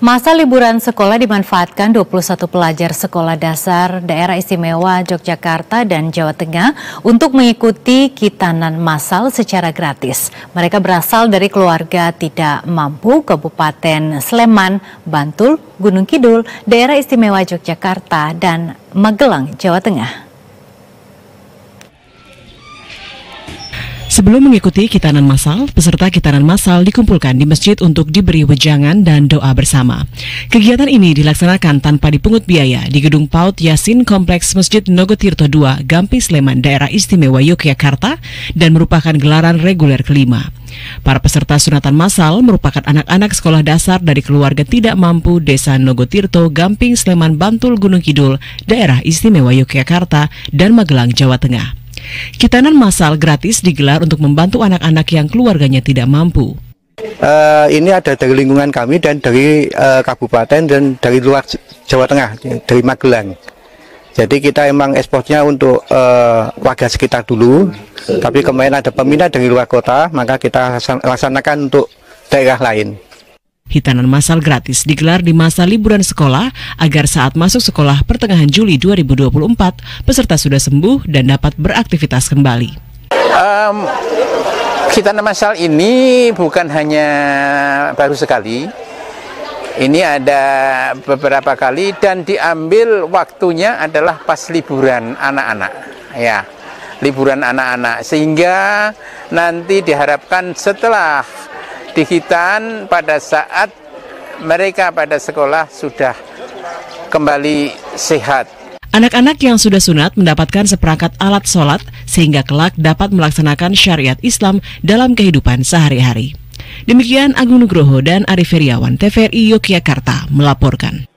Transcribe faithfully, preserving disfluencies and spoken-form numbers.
Masa liburan sekolah dimanfaatkan dua puluh satu pelajar sekolah dasar daerah istimewa Yogyakarta dan Jawa Tengah untuk mengikuti khitanan massal secara gratis. Mereka berasal dari keluarga tidak mampu Kabupaten Sleman, Bantul, Gunung Kidul, daerah istimewa Yogyakarta, dan Magelang, Jawa Tengah. Sebelum mengikuti khitanan massal, peserta khitanan massal dikumpulkan di masjid untuk diberi wejangan dan doa bersama. Kegiatan ini dilaksanakan tanpa dipungut biaya di Gedung PAUD Yasin Kompleks Masjid Nogotirto dua, Gamping Sleman, daerah istimewa Yogyakarta, dan merupakan gelaran reguler kelima. Para peserta sunatan massal merupakan anak-anak sekolah dasar dari keluarga tidak mampu Desa Nogotirto, Gamping Sleman, Bantul, Gunung Kidul, daerah istimewa Yogyakarta, dan Magelang, Jawa Tengah. Khitanan massal gratis digelar untuk membantu anak-anak yang keluarganya tidak mampu. Uh, ini ada dari lingkungan kami dan dari uh, kabupaten dan dari luar Jawa Tengah, dari Magelang. Jadi kita emang ekspornya untuk uh, warga sekitar dulu, tapi kemarin ada peminat dari luar kota, maka kita laksanakan untuk daerah lain. Khitanan massal gratis digelar di masa liburan sekolah agar saat masuk sekolah pertengahan Juli dua ribu dua puluh empat, peserta sudah sembuh dan dapat beraktivitas kembali. Um, khitanan massal ini bukan hanya baru sekali, ini ada beberapa kali dan diambil waktunya adalah pas liburan anak-anak, ya, liburan anak-anak, sehingga nanti diharapkan setelah di khitan pada saat mereka pada sekolah sudah kembali sehat. Anak-anak yang sudah sunat mendapatkan seperangkat alat sholat sehingga kelak dapat melaksanakan syariat Islam dalam kehidupan sehari-hari. Demikian Agung Nugroho dan Arif Heriawan, T V R I Yogyakarta melaporkan.